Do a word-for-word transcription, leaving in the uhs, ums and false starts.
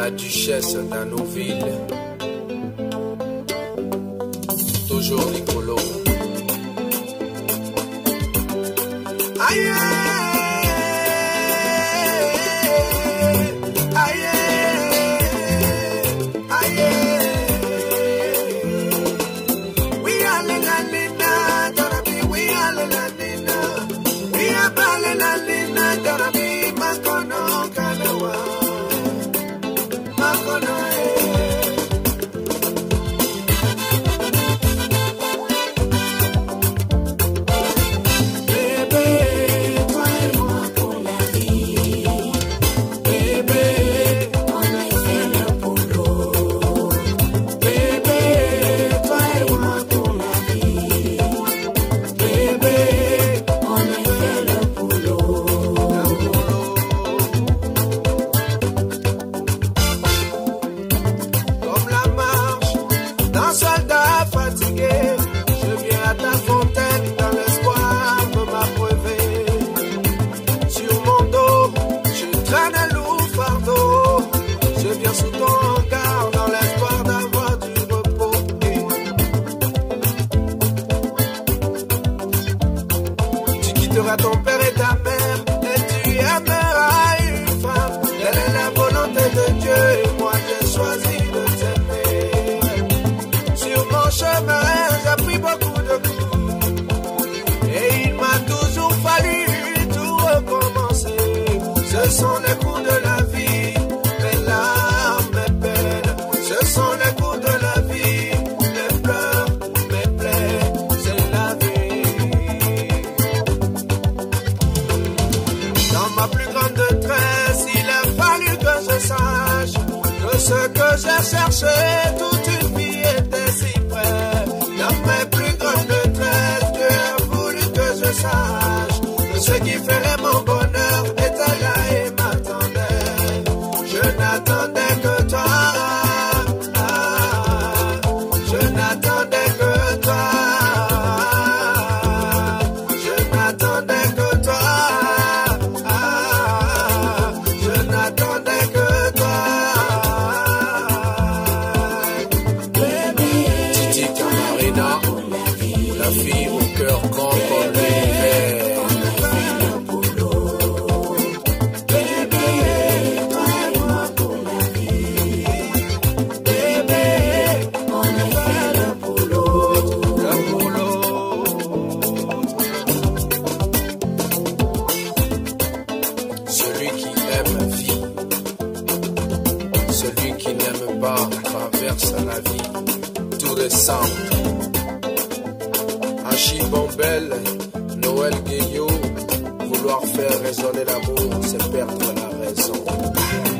la duchesse d'Anouville, toujours Nicolo. Aïe, aïe, aïe, we are la lina, Darabi, we are la lina, we are la lina, Darabi, Makono Kanawa, Makono. Ton père et ta mère, et tu aimeras une femme. Telle est la volonté de Dieu, et moi j'ai choisi de t'aimer. Sur mon chemin, j'ai pris beaucoup de coups, et il m'a toujours fallu tout recommencer. Ce sont les coups de la vie, mes larmes, mes peines. Ce sont les coups de la vie, mes pleurs, mes plaies. C'est la vie. Dans ma plus grande détresse, il a fallu que je sache que ce que j'ai cherché toute une vie était si près. Dans mes plus grandes détresses, Dieu a voulu que je sache que ce qui ferait mon bonheur était là et m'attendait. Je n'attendais que toi, je n'attendais que toi, je n'attendais que toi. La fille au cœur grand comme l'hiver. Bébé, toi et moi pour la vie. Bébé, on est fait l'un pour l'autre. L'un pour l'autre. Celui qui aime vit. Celui qui n'aime pas traverse la vie. Tout ressemble. Chibombelle, Noël Guéillot, vouloir faire résonner l'amour, c'est perdre la raison.